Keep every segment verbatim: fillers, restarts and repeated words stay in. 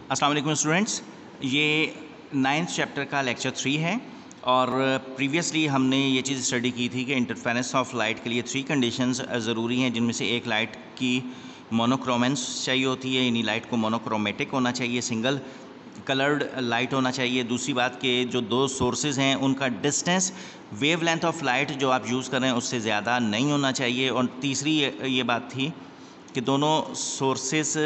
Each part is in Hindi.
अस्सलाम वालेकुम स्टूडेंट्स, ये नाइन्थ चैप्टर का लेक्चर थ्री है और प्रीवियसली हमने ये चीज़ स्टडी की थी कि इंटरफेरेंस ऑफ लाइट के लिए थ्री कंडीशंस ज़रूरी हैं, जिनमें से एक लाइट की मोनोक्रोमेंस चाहिए होती है, यानी लाइट को मोनोक्रोमेटिक होना चाहिए, सिंगल कलर्ड लाइट होना चाहिए। दूसरी बात कि जो दो सोर्सेज हैं उनका डिस्टेंस वेवलेंथ ऑफ लाइट जो आप यूज़ कर रहे हैं उससे ज़्यादा नहीं होना चाहिए। और तीसरी ये, ये बात थी कि दोनों सोर्सेज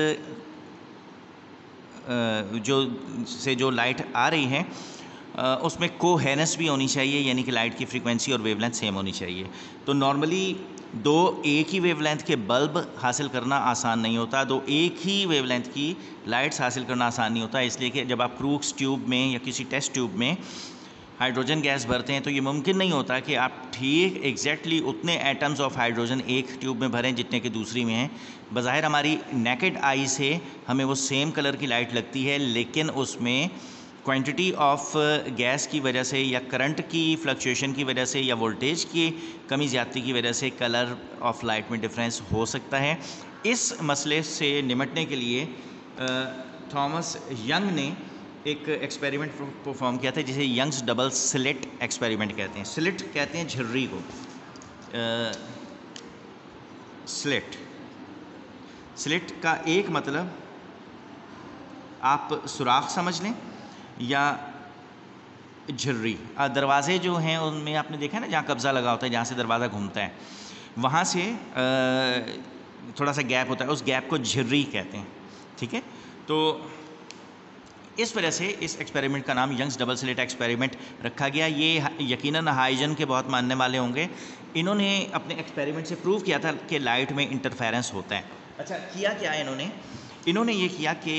जो से जो लाइट आ रही है उसमें कोहेरेंस भी होनी चाहिए, यानी कि लाइट की फ्रीक्वेंसी और वेवलेंथ सेम होनी चाहिए। तो नॉर्मली दो एक ही वेवलेंथ के बल्ब हासिल करना आसान नहीं होता, दो एक ही वेवलेंथ की लाइट्स हासिल करना आसान नहीं होता, इसलिए कि जब आप क्रूक्स ट्यूब में या किसी टेस्ट ट्यूब में हाइड्रोजन गैस भरते हैं तो ये मुमकिन नहीं होता कि आप ठीक एग्जैक्टली उतने एटम्स ऑफ हाइड्रोजन एक ट्यूब में भरें जितने कि दूसरी में हैं। बज़ाहिर हमारी नेकेड आई से हमें वो सेम कलर की लाइट लगती है, लेकिन उसमें क्वांटिटी ऑफ गैस की वजह से या करंट की फ्लक्चुएशन की वजह से या वोल्टेज की कमी ज़्यादती की वजह से कलर ऑफ लाइट में डिफरेंस हो सकता है। इस मसले से निपटने के लिए थॉमस यंग ने एक एक्सपेरिमेंट परफॉर्म किया था जिसे यंग्स डबल स्लिट एक्सपेरिमेंट कहते हैं। स्लिट कहते हैं झिर्री को, स्लिट स्लिट का एक मतलब आप सुराख समझ लें या झिर्री। दरवाजे जो हैं उनमें आपने देखा है ना, जहाँ कब्ज़ा लगा होता है, जहाँ से दरवाज़ा घूमता है, वहाँ से थोड़ा सा गैप होता है, उस गैप को झिर्री कहते हैं। ठीक है, तो इस वजह से इस एक्सपेरिमेंट का नाम यंग्स डबल स्लिट एक्सपेरिमेंट रखा गया। ये यकीनन हाइजन के बहुत मानने वाले होंगे। इन्होंने अपने एक्सपेरिमेंट से प्रूव किया था कि लाइट में इंटरफेरेंस होता है। अच्छा, किया क्या है इन्होंने? इन्होंने ये किया कि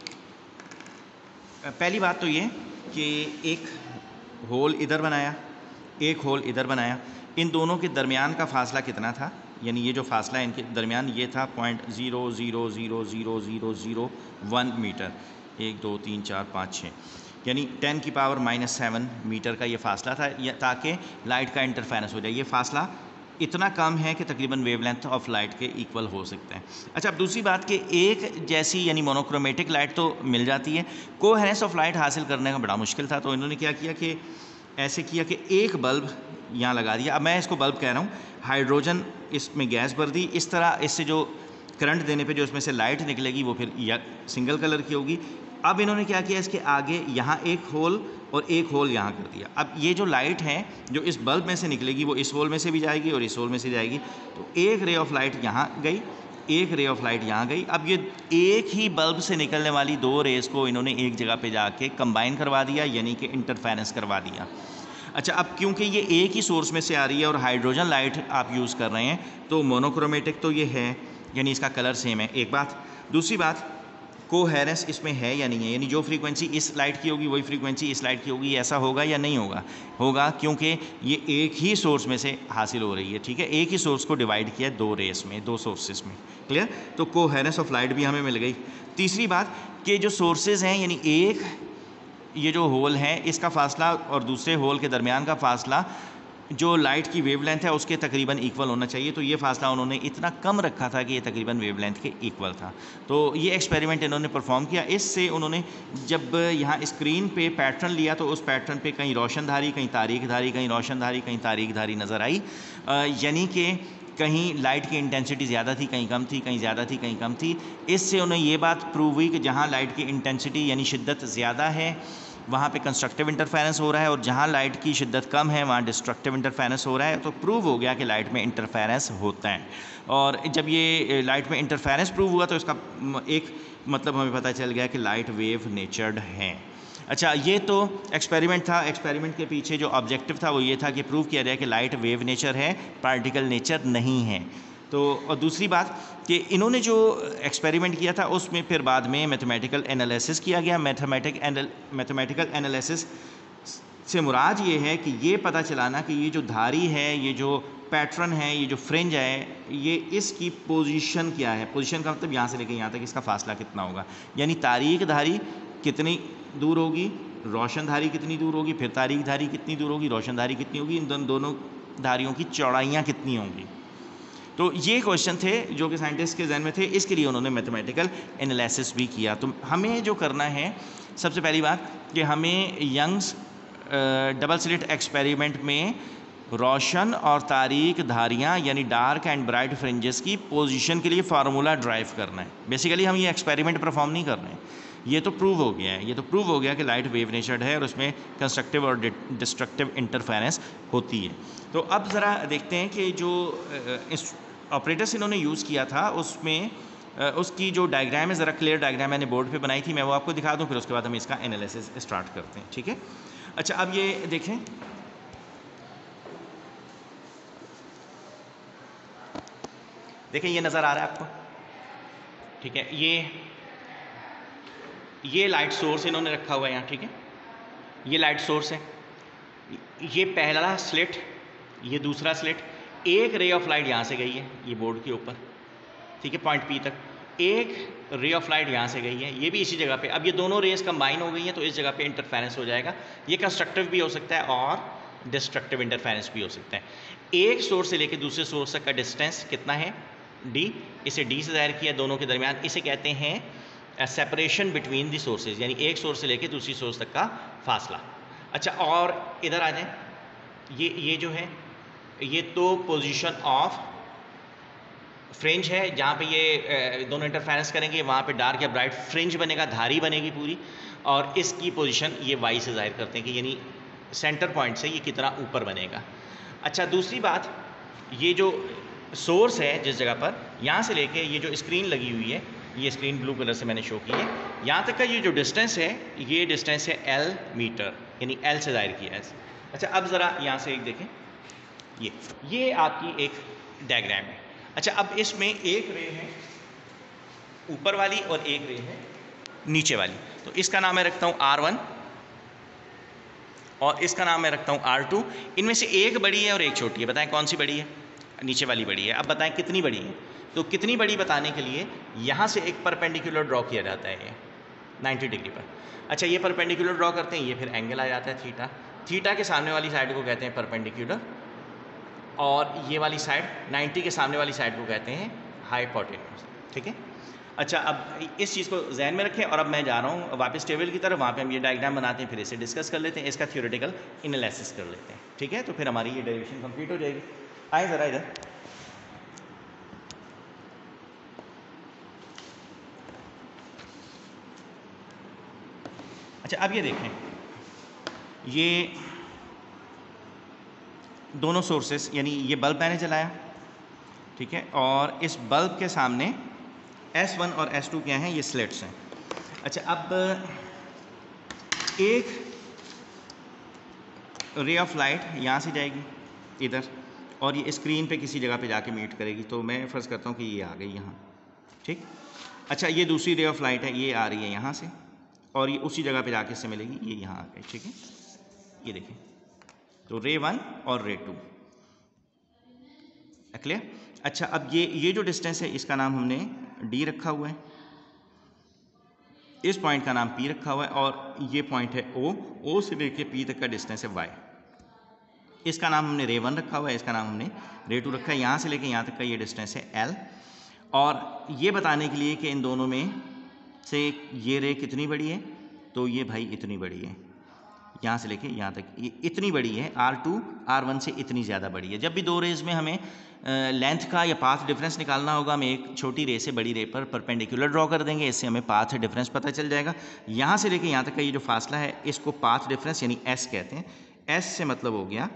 पहली बात तो ये कि एक होल इधर बनाया, एक होल इधर बनाया। इन दोनों के दरमियान का फासला कितना था, यानी ये जो फासला है इनके दरमियान ये था point zero zero zero zero zero zero one metre. एक दो तीन चार पाँच छः, यानी टेन की पावर माइनस सेवन मीटर का ये फासला था, ताकि लाइट का इंटरफेरेंस हो जाए। ये फासला इतना कम है कि तकरीबन वेवलेंथ ऑफ लाइट के इक्वल हो सकता है। अच्छा, अब दूसरी बात कि एक जैसी यानी मोनोक्रोमेटिक लाइट तो मिल जाती है, कोहेरेंस ऑफ लाइट हासिल करने का बड़ा मुश्किल था। तो इन्होंने क्या किया कि ऐसे किया कि एक बल्ब यहाँ लगा दिया। अब मैं इसको बल्ब कह रहा हूँ, हाइड्रोजन इसमें गैस भर दी, इस तरह इससे जो करंट देने पे जो इसमें से लाइट निकलेगी वो फिर या सिंगल कलर की होगी। अब इन्होंने क्या किया, इसके आगे यहाँ एक होल और एक होल यहाँ कर दिया। अब ये जो लाइट है जो इस बल्ब में से निकलेगी वो इस होल में से भी जाएगी और इस होल में से जाएगी। तो एक रे ऑफ लाइट यहाँ गई, एक रे ऑफ लाइट यहाँ गई। अब ये एक ही बल्ब से निकलने वाली दो रेस को इन्होंने एक जगह पे जाके कंबाइन करवा दिया, यानी कि इंटरफेरेंस करवा दिया। अच्छा, अब क्योंकि ये एक ही सोर्स में से आ रही है और हाइड्रोजन लाइट आप यूज़ कर रहे हैं तो मोनोक्रोमेटिक तो ये है, यानी इसका कलर सेम है, एक बात। दूसरी बात, कोहेरेंस इसमें है या नहीं है, यानी जो फ्रीक्वेंसी इस लाइट की होगी वही फ्रीक्वेंसी इस लाइट की होगी, ऐसा होगा या नहीं होगा? होगा, क्योंकि ये एक ही सोर्स में से हासिल हो रही है। ठीक है, एक ही सोर्स को डिवाइड किया दो रेस में, दो सोर्सेज में। क्लियर? तो कोहेरेंस ऑफ लाइट भी हमें मिल गई। तीसरी बात कि जो सोर्सेज हैं, यानी एक ये जो होल है इसका फासला और दूसरे होल के दरमियान का फासला जो लाइट की वेवलेंथ है उसके तकरीबन इक्वल होना चाहिए। तो ये फासला उन्होंने इतना कम रखा था कि ये तकरीबन वेवलेंथ के इक्वल था। तो ये एक्सपेरिमेंट इन्होंने परफॉर्म किया। इससे उन्होंने जब यहाँ स्क्रीन पे पैटर्न लिया तो उस पैटर्न पे कहीं रोशनधारी, कहीं तारीखधारी, कहीं रोशनधारी, कहीं तारीखधारी नज़र आई, यानी कि कहीं लाइट की इंटेंसिटी ज़्यादा थी, कहीं कम थी, कहीं ज़्यादा थी, कहीं कम थी। इससे उन्हें ये बात प्रूव हुई कि जहाँ लाइट की इंटेंसिटी यानी शिद्दत ज़्यादा है वहाँ पे कंस्ट्रक्टिव इंटरफेरेंस हो रहा है और जहाँ लाइट की शिद्दत कम है वहाँ डिस्ट्रक्टिव इंटरफेरेंस हो रहा है। तो प्रूव हो गया कि लाइट में इंटरफेरेंस होता है। और जब ये लाइट में इंटरफेरेंस प्रूव हुआ तो इसका एक मतलब हमें पता चल गया कि लाइट वेव नेचर्ड है। अच्छा, ये तो एक्सपेरिमेंट था। एक्सपेरिमेंट के पीछे जो ऑब्जेक्टिव था वो ये था कि प्रूव किया जाए कि लाइट वेव नेचर है, पार्टिकल नेचर नहीं है। तो और दूसरी बात कि इन्होंने जो एक्सपेरिमेंट किया था उसमें फिर बाद में मैथमेटिकल एनालिसिस किया गया। मैथमेटिक मैथमेटिकल एनालिसिस से मुराद ये है कि ये पता चलाना कि ये जो धारी है, ये जो पैटर्न है, ये जो फ्रिंज है, ये इसकी पोजीशन क्या है। पोजीशन का मतलब यहाँ से लेकर यहाँ तक इसका फासला कितना होगा, यानी तारीख धारी कितनी दूर होगी, रोशन धारी कितनी दूर होगी, फिर तारीख धारी कितनी दूर होगी, रोशन धारी कितनी होगी, इन दोनों धारियों की चौड़ाइयाँ कितनी होंगी। तो ये क्वेश्चन थे जो कि साइंटिस्ट के जहन में थे, इसके लिए उन्होंने मैथमेटिकल एनालिसिस भी किया। तो हमें जो करना है सबसे पहली बात कि हमें यंग्स डबल स्लिट एक्सपेरिमेंट में रोशन और तारीक धारियाँ यानी डार्क एंड ब्राइट फ्रिंजेस की पोजीशन के लिए फार्मूला ड्राइव करना है। बेसिकली हम ये एक्सपेरिमेंट परफॉर्म नहीं कर रहे हैं, ये तो प्रूव हो गया है, ये तो प्रूव हो गया कि लाइट वेव नेचर्ड है और उसमें कंस्ट्रक्टिव और डिस्ट्रक्टिव इंटरफेरेंस होती है। तो अब ज़रा देखते हैं कि जो ऑपरेटर्स इन्होंने यूज़ किया था उसमें उसकी जो डायग्राम है, ज़रा क्लियर डायग्राम मैंने बोर्ड पे बनाई थी, मैं वो आपको दिखा दूँ, फिर उसके बाद हम इसका एनालिसिस स्टार्ट करते हैं। ठीक है, अच्छा अब ये देखें, देखें ये नज़र आ रहा है आपको, ठीक है, ये ये लाइट सोर्स इन्होंने रखा हुआ है यहाँ, ठीक है, ये लाइट सोर्स है, ये पहला स्लिट, ये दूसरा स्लिट, एक रे ऑफ लाइट यहाँ से गई है ये बोर्ड के ऊपर, ठीक है, पॉइंट पी तक, एक रे ऑफ लाइट यहाँ से गई है, ये भी इसी जगह पे। अब ये दोनों रेस कंबाइन हो गई हैं तो इस जगह पे इंटरफेरेंस हो जाएगा। ये कंस्ट्रक्टिव भी हो सकता है और डिस्ट्रक्टिव इंटरफेरेंस भी हो सकता है। एक सोर्स से लेकर दूसरे सोर्स तक का डिस्टेंस कितना है, डी, इसे डी से जाहिर किया दोनों के दरमियान, इसे कहते हैं सेपरेशन बिटवीन दी सोर्सेज, यानी एक सोर्स से लेकर दूसरी सोर्स तक का फासला। अच्छा, और इधर आ जाए, ये ये जो है ये तो पोजीशन ऑफ फ्रिंज है, जहाँ पे ये दोनों इंटरफेरेंस करेंगे, वहाँ पे डार्क या ब्राइट फ्रिंज बनेगा, धारी बनेगी पूरी, और इसकी पोजीशन ये वाई से जाहिर करते हैं कि यानी सेंटर पॉइंट से ये कितना ऊपर बनेगा। अच्छा, दूसरी बात, ये जो सोर्स है जिस जगह पर, यहाँ से लेके ये जो स्क्रीन लगी हुई है, ये स्क्रीन ब्लू कलर से मैंने शो की है, यहाँ तक का ये जो डिस्टेंस है, ये डिस्टेंस है एल मीटर, यानी एल से जाहिर किया है। अच्छा, अब ज़रा यहाँ से एक देखें, ये ये आपकी एक डायग्राम है। अच्छा, अब इसमें एक रे है ऊपर वाली और एक रे है नीचे वाली, तो इसका नाम मैं रखता हूँ आर वन और इसका नाम मैं रखता हूँ आर टू। इनमें से एक बड़ी है और एक छोटी है, बताएं कौन सी बड़ी है? नीचे वाली बड़ी है। अब बताएं कितनी बड़ी है? तो कितनी बड़ी बताने के लिए यहाँ से एक परपेंडिकुलर ड्रॉ किया जाता है, ये नाइन्टी डिग्री पर। अच्छा, ये परपेंडिकुलर ड्रॉ करते हैं, ये फिर एंगल आ जाता है थीटा। थीटा के सामने वाली साइड को कहते हैं परपेंडिकुलर, और ये वाली साइड नाइन्टी के सामने वाली साइड को कहते हैं हाइपोटेन्यूज। ठीक है, अच्छा, अब इस चीज़ को जहन में रखें और अब मैं जा रहा हूँ वापस टेबल की तरफ, वहाँ पे हम ये डायग्राम बनाते हैं, फिर इसे डिस्कस कर लेते हैं, इसका थ्योरेटिकल एनालिसिस कर लेते हैं। ठीक है, तो फिर हमारी ये डेरिवेशन कंप्लीट हो जाएगी। आए ज़रा इधर, अच्छा अब ये देखें, ये दोनों सोर्सेस, यानी ये बल्ब मैंने जलाया, ठीक है, और इस बल्ब के सामने एस वन और एस टू क्या हैं, ये स्लिट्स हैं। अच्छा, अब एक रे ऑफ लाइट यहाँ से जाएगी इधर और ये स्क्रीन पे किसी जगह पे जाके मीट करेगी, तो मैं फ़र्ज़ करता हूँ कि ये आ गई यहाँ। ठीक, अच्छा, ये दूसरी रे ऑफ लाइट है, ये आ रही है यहाँ से और ये उसी जगह पे जाके इससे मिलेगी, ये यहाँ आ गई। ठीक है, ये देखें, तो रे वन और रे टू, क्लियर। अच्छा, अब ये ये जो डिस्टेंस है इसका नाम हमने डी रखा हुआ है, इस पॉइंट का नाम पी रखा हुआ है, और ये पॉइंट है ओ, ओ से लेके पी तक का डिस्टेंस है वाई, इसका नाम हमने रे वन रखा हुआ है, इसका नाम हमने रे टू रखा है। यहाँ से लेके यहाँ तक का ये डिस्टेंस है एल, और ये बताने के लिए कि इन दोनों में से ये रे कितनी बड़ी है, तो ये भाई इतनी बड़ी है, यहाँ से लेके यहाँ तक ये इतनी बड़ी है, आर टू आर वन से इतनी ज़्यादा बड़ी है। जब भी दो रेज में हमें लेंथ का या पाथ डिफरेंस निकालना होगा, हम एक छोटी रे से बड़ी रे पर परपेंडिकुलर ड्रॉ कर देंगे, इससे हमें पाथ डिफरेंस पता चल जाएगा। यहाँ से लेके यहाँ तक का ये जो फासला है, इसको पाथ डिफरेंस यानी एस कहते हैं। एस से मतलब हो गया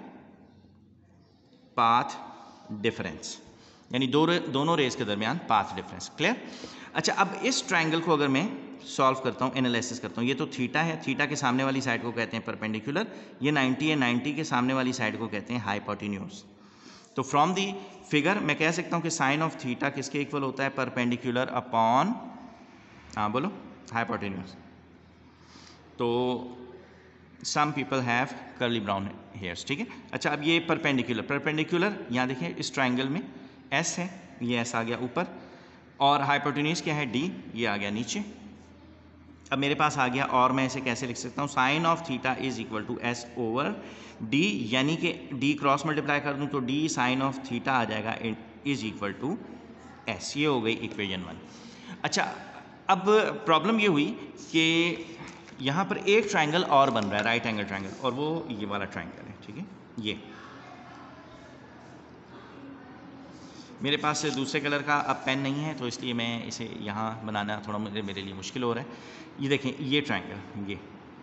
पाथ डिफरेंस, यानी दो रे, दोनों रेस के दरमियान पाथ डिफरेंस। क्लियर। अच्छा, अब इस ट्रायंगल को अगर मैं सॉल्व करता हूँ, एनालिसिस करता हूँ, ये तो थीटा है, थीटा के सामने वाली साइड को कहते हैं परपेंडिकुलर, ये नाइन्टी है, नाइन्टी के सामने वाली साइड को कहते हैं हाइपोटेन्यूज। तो फ्रॉम दी फिगर मैं कह सकता हूँ कि साइन ऑफ थीटा किसके इक्वल होता है, परपेंडिकुलर अपॉन, हाँ बोलो, हाइपोटेन्यूज। तो some people have curly brown hairs. ठीक है, अच्छा, अब ये परपेंडिकुलर, परपेंडिकुलर यहाँ देखिए इस ट्राइंगल में एस है, ये एस आ गया ऊपर, और हाइपोटेन्यूज क्या है, डी, ये आ गया नीचे। अब मेरे पास आ गया, और मैं इसे कैसे लिख सकता हूँ, sine of theta is equal to S over D, यानी कि डी क्रॉस मल्टीप्लाई कर दूँ तो डी साइन ऑफ थीटा आ जाएगा इज इक्वल टू एस। ये हो गई इक्वेशन वन। अच्छा, अब प्रॉब्लम ये हुई कि यहाँ पर एक ट्रायंगल और बन रहा है, राइट एंगल ट्रायंगल, और वो ये वाला ट्रायंगल है, ठीक है। ये मेरे पास से दूसरे कलर का अब पेन नहीं है, तो इसलिए मैं इसे यहाँ बनाना थोड़ा मेरे मेरे लिए मुश्किल हो रहा है। ये देखें, ये ट्रायंगल, ये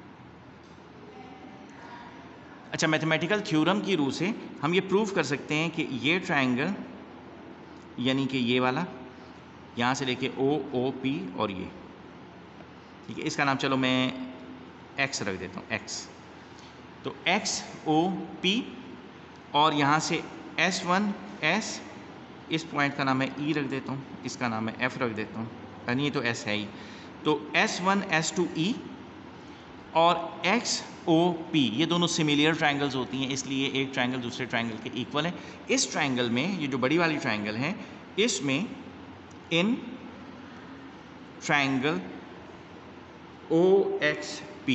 अच्छा, मैथमेटिकल थ्योरम की रूह से हम ये प्रूव कर सकते हैं कि ये ट्रायंगल यानी कि ये वाला यहाँ से लेके ओ ओ पी और ये, ठीक है, इसका नाम चलो मैं एक्स रख देता हूँ, एक्स। तो एक्स ओ पी और यहाँ से एस वन एस, इस पॉइंट का नाम मैं ई रख देता हूँ, इसका नाम मैं एफ रख देता हूँ, यानी ये तो एस है ही। तो S one S two E और एक्स ओ पी, ये दोनों सिमिलर ट्रायंगल्स होती हैं, इसलिए एक ट्रायंगल दूसरे ट्रायंगल के इक्वल है। इस ट्रायंगल में, ये जो बड़ी वाली ट्रायंगल है, इसमें इन ट्रायंगल ओ एक्स पी,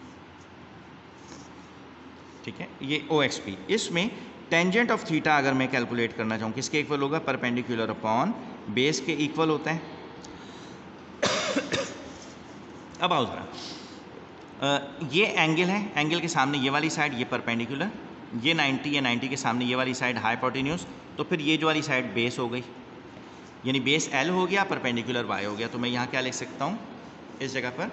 ठीक है, ये ओ एक्स पी, इसमें टेंजेंट ऑफ थीटा अगर मैं कैलकुलेट करना चाहूँ, किसके इक्वल होगा? परपेंडिकुलर अपॉन बेस के इक्वल होता है। अब आओ जरा, ये एंगल है, एंगल के सामने ये वाली साइड, ये परपेंडिकुलर, ये नाइन्टी है, नाइन्टी के सामने ये वाली साइड हाइपोटेन्यूज, तो फिर ये जो वाली साइड बेस हो गई, यानी बेस एल हो गया, परपेंडिकुलर वाई हो गया। तो मैं यहाँ क्या लिख सकता हूँ? इस जगह पर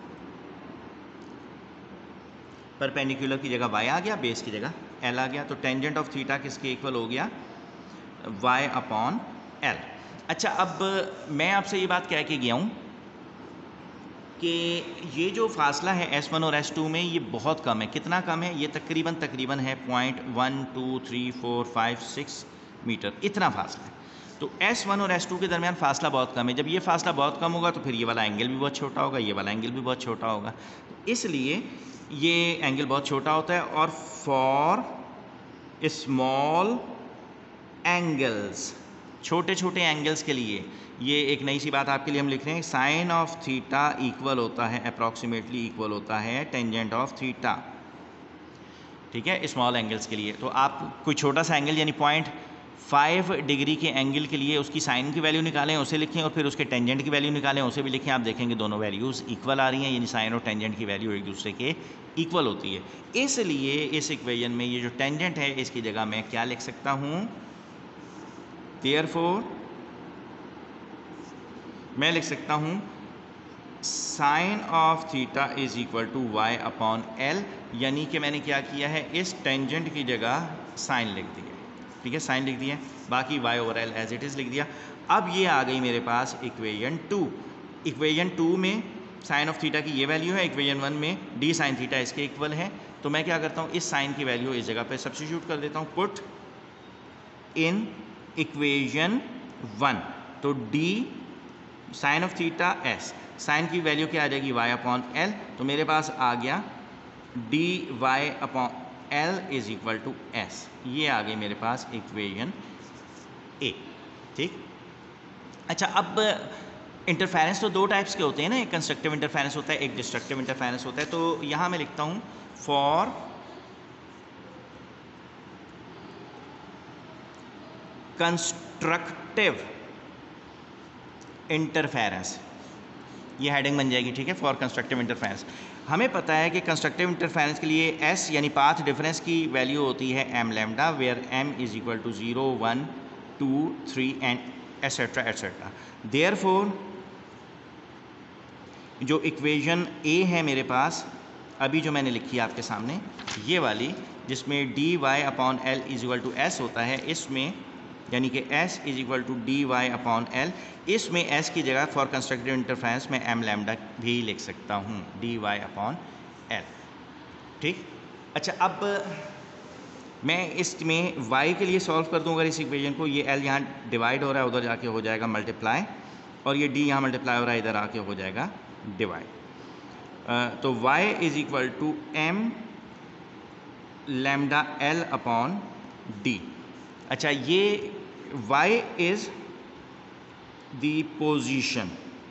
परपेंडिकुलर की जगह वाई आ गया, बेस की जगह एल आ गया। तो टेंजेंट ऑफ थीटा किसके इक्वल हो गया? Y upon L. अच्छा, अब मैं आपसे ये बात कह के गया हूँ कि ये जो फासला है एस वन और एस टू में, ये बहुत कम है। कितना कम है? ये तकरीबन तकरीबन है point one two three four five six metre, इतना फासला है। तो एस वन और एस टू के दरमियान फासला बहुत कम है। जब ये फासला बहुत कम होगा तो फिर ये वाला एंगल भी बहुत छोटा होगा, ये वाला एंगल भी बहुत छोटा होगा, इसलिए ये एंगल बहुत छोटा होता है। और फॉर स्मॉल एंगल्स, छोटे छोटे एंगल्स के लिए, ये एक नई सी बात आपके लिए हम लिख रहे हैं, साइन ऑफ थीटा इक्वल होता है, अप्रॉक्सीमेटली इक्वल होता है टेंजेंट ऑफ थीटा, ठीक है, स्मॉल एंगल्स के लिए। तो आप कोई छोटा सा एंगल यानी पॉइंट फाइव डिग्री के एंगल के लिए उसकी साइन की वैल्यू निकालें, उसे लिखें, और फिर उसके टेंजेंट की वैल्यू निकालें, उसे भी लिखें। आप देखेंगे दोनों वैल्यूज़ इक्वल आ रही हैं, यानी साइन और टेंजेंट की वैल्यू एक दूसरे के इक्वल होती है। इसलिए इस इक्वेशन में ये जो टेंजेंट है, इसकी जगह मैं क्या लिख सकता हूँ? देयरफॉर मैं लिख सकता हूँ sine of theta is equal to Y upon L, यानी कि मैंने क्या किया है, इस टेंजेंट की जगह साइन लिख दिया, ठीक है, साइन लिख दिया, बाकी Y over L as it is लिख दिया। अब ये आ गई मेरे पास इक्वेशन टू। इक्वेशन टू में साइन ऑफ थीटा की ये वैल्यू है, इक्वेशन वन में डी साइन थीटा इसके इक्वल है। तो मैं क्या करता हूँ, इस साइन की वैल्यू इस जगह पे सब्स्टिट्यूट कर देता हूँ, पुट इन इक्वेशन वन। तो D sine of theta S, sine की वैल्यू क्या आ जाएगी? Y upon L. तो मेरे पास आ गया D Y upon L is equal to S. ये आ गई मेरे पास इक्वेशन ए, ठीक। अच्छा, अब इंटरफेरेंस तो दो टाइप्स के होते हैं ना, एक कंस्ट्रक्टिव इंटरफेरेंस होता है, एक डिस्ट्रक्टिव इंटरफेरेंस होता है। तो यहाँ मैं लिखता हूँ फॉर कंस्ट्रक्टिव इंटरफेरेंस, ये हेडिंग बन जाएगी, ठीक है, फॉर कंस्ट्रक्टिव इंटरफेरेंस। हमें पता है कि कंस्ट्रक्टिव इंटरफेरेंस के लिए एस यानी पाथ डिफरेंस की वैल्यू होती है M lambda, where M is equal to zero one two three and etcetera etcetera. Therefore जो इक्वेशन ए है मेरे पास, अभी जो मैंने लिखी है आपके सामने, ये वाली, जिसमें D Y upon L is equal to S होता है, इसमें यानी कि s is equal to D Y upon L, इसमें s की जगह फॉर कंस्ट्रक्टिव इंटरफेरेंस में एम लैम्डा भी लिख सकता हूँ, डी वाई अपॉन एल, ठीक। अच्छा, अब मैं इसमें y के लिए सॉल्व कर दूँ अगर इस इक्वेशन को, ये l यहाँ डिवाइड हो रहा है, उधर जाके हो जाएगा मल्टीप्लाई, और ये d यहाँ मल्टीप्लाई हो रहा है, इधर आके हो जाएगा डिवाइड। तो y is equal to M lambda L upon D. अच्छा, ये y is the position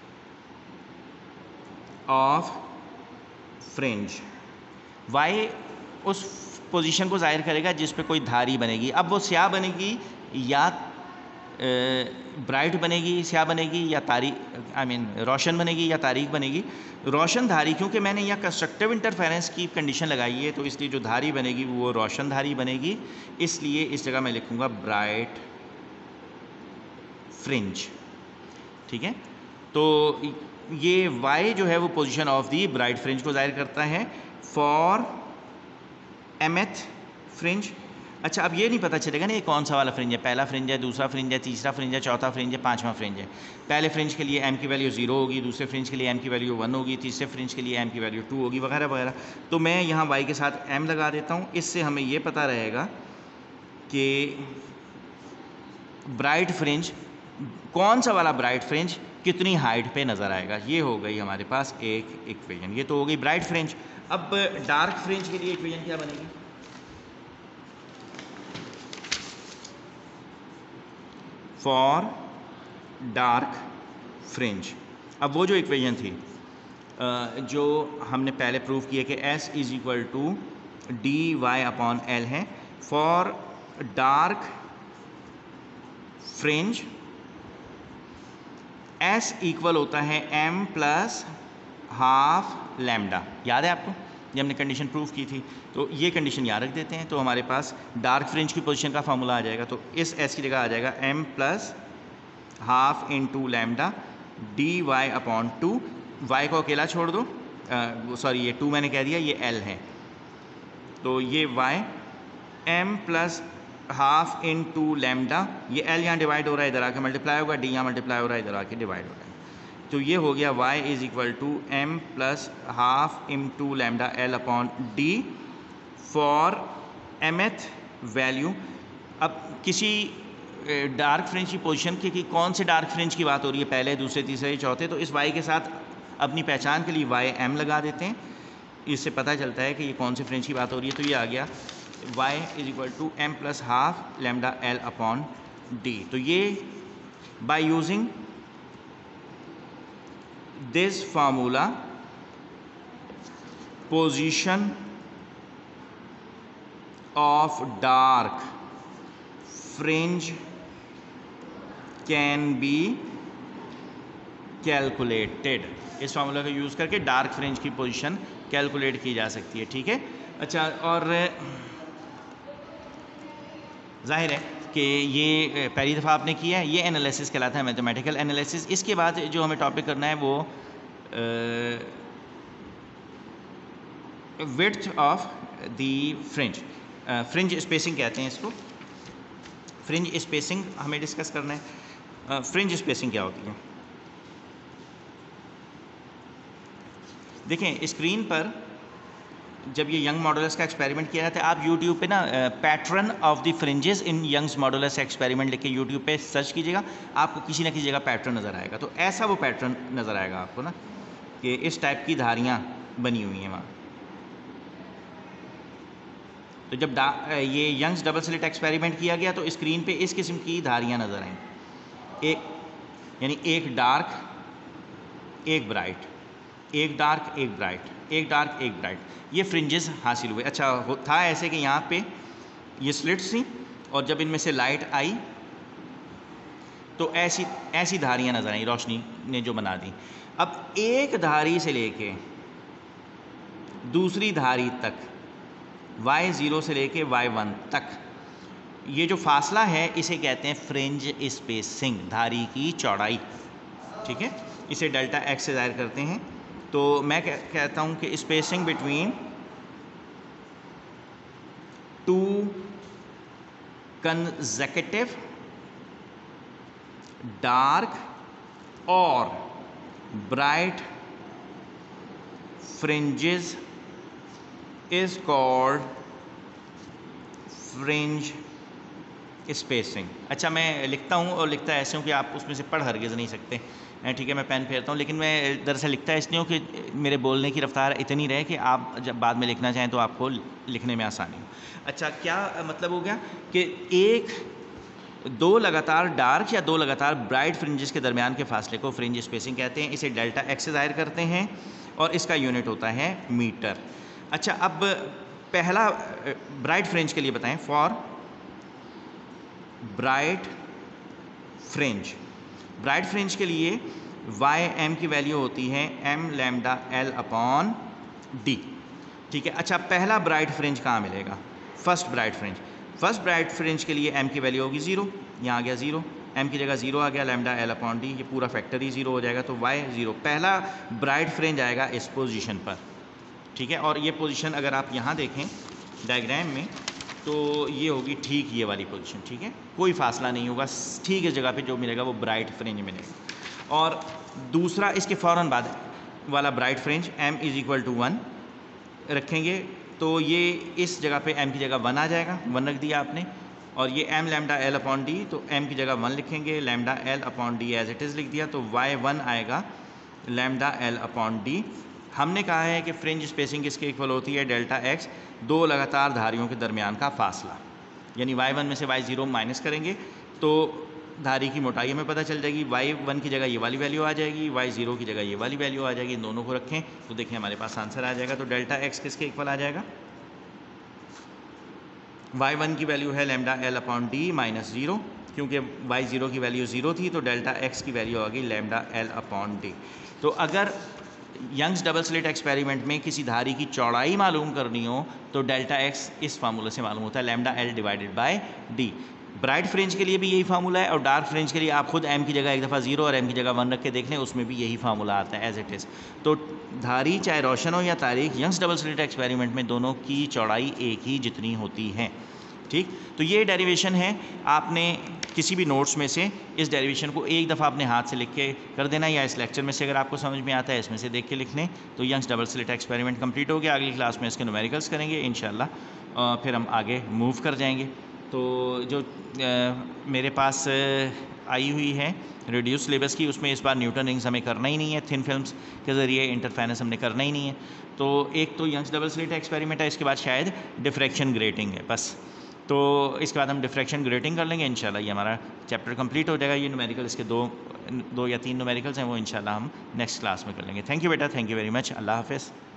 of fringe, y उस पोजीशन को जाहिर करेगा जिस पे कोई धारी बनेगी। अब वो स्याह बनेगी या ब्राइट बनेगी, स्या बनेगी या तारीख आई मीन रोशन बनेगी या तारीख बनेगी। रोशन धारी, क्योंकि मैंने यहाँ कंस्ट्रक्टिव इंटरफेरेंस की कंडीशन लगाई है तो इसलिए जो धारी बनेगी वो रोशन धारी बनेगी, इसलिए इस जगह मैं लिखूँगा ब्राइट फ्रिंज। ठीक है, तो ये y जो है वो position of the bright fringe को जाहिर करता है फॉर mth फ्रिंज। अच्छा, अब ये नहीं पता चलेगा ना ये कौन सा वाला फ्रिंज है, पहला फ्रिंज है, दूसरा फ्रिंज है, तीसरा फ्रिंज है, चौथा फ्रिंज है, पांचवा फ्रिंज है। पहले फ्रिंज के लिए m की वैल्यू ज़ीरो होगी, दूसरे फ्रिंज के लिए m की वैल्यू वन होगी, तीसरे फ्रिंज के लिए m की वैल्यू टू होगी, वगैरह वगैरह। तो मैं यहाँ y के साथ m लगा देता हूँ, इससे हमें ये पता रहेगा कि ब्राइट फ्रिंज, कौन सा वाला ब्राइट फ्रिंज कितनी हाइट पे नज़र आएगा। ये हो गई हमारे पास एक इक्वेशन, ये तो हो गई ब्राइट फ्रिंज। अब डार्क फ्रिंज के लिए इक्वेशन क्या बनेगी? फॉर डार्क फ्रिंज, अब वो जो इक्वेशन थी जो हमने पहले प्रूव किया कि S is equal to D Y upon L है, for dark fringe S equal होता है m प्लस हाफ लैम्डा। याद है आपको, ये हमने कंडीशन प्रूफ की थी, तो ये कंडीशन याद रख देते हैं। तो हमारे पास डार्क फ्रिंज की पोजीशन का फार्मूला आ जाएगा, तो इस S की जगह आ जाएगा m plus half into lambda D Y upon two, वाई को अकेला छोड़ दो, सॉरी ये टू मैंने कह दिया, ये L है, तो ये y m plus half into lambda, ये L यहाँ डिवाइड हो रहा है, इधर आके मल्टीप्लाई होगा, D यहाँ मल्टीप्लाई हो रहा है, इधर आके डिवाइड हो रहा है, तो ये हो गया y is equal to M plus half into lambda L upon D for mth value. अब किसी डार्क फ्रिंज की पोजीशन की कि कौन से डार्क फ्रिंज की बात हो रही है, पहले, दूसरे, तीसरे, चौथे, तो इस y के साथ अपनी पहचान के लिए y m लगा देते हैं, इससे पता चलता है कि ये कौन से फ्रिंज की बात हो रही है। तो ये आ गया y is equal to M plus half lambda L upon D. तो ये by using this formula, position of dark fringe can be calculated। इस फार्मूला का यूज़ करके डार्क फ्रिंज की पोजीशन कैलकुलेट की जा सकती है। ठीक है, अच्छा, और जाहिर है कि ये पहली दफ़ा आपने किया है, ये एनालिसिस कहलाता है, मैथमेटिकल एनालिसिस। इसके बाद जो हमें टॉपिक करना है वो width of the fringe, fringe spacing कहते हैं इसको, फ्रिंज स्पेसिंग हमें डिस्कस करना है। फ्रिंज स्पेसिंग क्या होती है? देखें स्क्रीन पर जब ये यंग मॉडुलस का एक्सपेरिमेंट किया जाता है, आप यूट्यूब पे ना pattern of the fringes in Young's modulus experiment लिख के यूट्यूब पे सर्च कीजिएगा, आपको किसी ना किसी जगह पैटर्न नज़र आएगा। तो ऐसा वो पैटर्न नज़र आएगा आपको ना, कि इस टाइप की धारियाँ बनी हुई हैं वहाँ। तो जब ये यंग्स डबल स्लिट एक्सपेरिमेंट किया गया तो स्क्रीन पे इस किस्म की धारियाँ नज़र आएँ, एक यानी एक डार्क एक ब्राइट, एक डार्क एक ब्राइट, एक डार्क एक ब्राइट, ये फ्रिंजेस हासिल हुए। अच्छा, था ऐसे कि यहाँ पे ये स्लिट्स थी और जब इनमें से लाइट आई तो ऐसी ऐसी धारियाँ नज़र आई, रोशनी ने जो बना दी। अब एक धारी से लेके दूसरी धारी तक, वाई ज़ीरो से लेके वाई वन तक, ये जो फासला है इसे कहते हैं फ्रिंज स्पेसिंग, धारी की चौड़ाई। ठीक है, इसे डेल्टा एक्स से ज़ाहिर करते हैं। तो मैं कह, कहता हूँ कि spacing between two consecutive dark और bright fringes is called fringe spacing. अच्छा, मैं लिखता हूँ और लिखता ऐसे हूँ कि आप उसमें से पढ़ हरगिज़ नहीं सकते। ठीक है, मैं पेन फेरता हूँ, लेकिन मैं दरअसल लिखता इसलिए हूँ कि मेरे बोलने की रफ्तार इतनी रहे कि आप जब बाद में लिखना चाहें तो आपको लिखने में आसानी हो। अच्छा, क्या मतलब हो गया कि एक दो लगातार डार्क या दो लगातार ब्राइट फ्रिंजेस के दरमियान के फासले को फ्रिंज स्पेसिंग कहते हैं। इसे डेल्टा एक्स से ज़ाहिर करते हैं और इसका यूनिट होता है मीटर। अच्छा, अब पहला ब्राइट फ्रिंज के लिए बताएं, for bright fringe. Bright fringe के लिए वाई एम की वैल्यू होती है M lambda L upon D. ठीक है, अच्छा पहला ब्राइट फ्रिंज कहाँ मिलेगा? First bright fringe. First bright fringe के लिए एम की वैल्यू होगी ज़ीरो, यहाँ आ गया ज़ीरो, एम की जगह ज़ीरो आ गया, लैम्डा एल अपॉन डी, ये पूरा फैक्टर ही ज़ीरो हो जाएगा, तो वाई ज़ीरो। पहला ब्राइट फ्रिंज आएगा इस पोजीशन पर। ठीक है, और ये पोजीशन अगर आप यहाँ देखें डायग्राम में तो ये होगी ठीक ये वाली पोजीशन। ठीक है, कोई फासला नहीं होगा, ठीक इस जगह पे जो मिलेगा वो ब्राइट फ्रिंज मिलेगा। और दूसरा इसके फ़ौरन बाद वाला bright fringe M is equal to one रखेंगे, तो ये इस जगह पे m की जगह वन आ जाएगा, वन रख दिया आपने, और ये m lambda l upon D, तो m की जगह वन लिखेंगे, lambda l upon D as it is लिख दिया, तो y वन आएगा लैम्डा l अपॉन डी। हमने कहा है कि फ्रिंज स्पेसिंग किसके इक्वल होती है? डेल्टा x, दो लगातार धारियों के दरमियान का फासला, यानी वाई वन में से वाई ज़ीरो माइनस करेंगे तो धारी की मोटाई हमें पता चल जाएगी। वाई वन की जगह ये वाली वैल्यू आ जाएगी, वाई ज़ीरो की जगह ये वाली वैल्यू आ जाएगी, इन दोनों को रखें तो देखिए हमारे पास आंसर आ जाएगा। तो डेल्टा एक्स किसके इक्वल आ जाएगा? वाई वन की वैल्यू है lambda L upon D minus zero, क्योंकि वाई ज़ीरो की वैल्यू ज़ीरो थी, तो डेल्टा एक्स की वैल्यू आ गई लैम्डा एल अपॉन डी। तो अगर यंग्स डबल स्लिट एक्सपेरिमेंट में किसी धारी की चौड़ाई मालूम करनी हो तो डेल्टा एक्स इस फार्मूले से मालूम होता है, lambda L divided by D. Bright fringe के लिए भी यही फार्मूला है, और डार्क फ्रिंज के लिए आप खुद m की जगह एक दफ़ा ज़ीरो और m की जगह वन रख के देख लें, उसमें भी यही फार्मूला आता है एज इट इज़। तो धारी चाहे रोशन हो या तारीख, यंग्स डबल स्लिट एक्सपेरिमेंट में दोनों की चौड़ाई एक ही जितनी होती है। ठीक, तो ये डेरिवेशन है, आपने किसी भी नोट्स में से इस डेरिवेशन को एक दफ़ा अपने हाथ से लिख के कर देना, या इस लेक्चर में से अगर आपको समझ में आता है इसमें से देख के लिख लें। तो Young's double slit experiment complete हो गया, अगली क्लास में इसके न्यूमेरिकल्स करेंगे इंशाल्लाह, फिर हम आगे मूव कर जाएंगे। तो जो आ, मेरे पास आई हुई है रिड्यूस सिलेबस की, उसमें इस बार न्यूटन रिंग्स हमें करना ही नहीं है, थिन फिल्म्स के ज़रिए इंटरफेरेंस हमने करना ही नहीं है। तो एक तो यंग्स डबल स्लिट एक्सपेरिमेंट है, इसके बाद शायद डिफ्रैक्शन ग्रेटिंग है बस। तो इसके बाद हम डिफ्रैक्शन ग्रेटिंग कर लेंगे इंशाल्लाह, ये हमारा चैप्टर कंप्लीट हो जाएगा। ये न्यूमेरिकल इसके दो दो या तीन न्यूमेरिकल्स हैं, वो इंशाल्लाह हम नेक्स्ट क्लास में कर लेंगे। थैंक यू बेटा, थैंक यू वेरी मच, अल्लाह हाफ़िज़।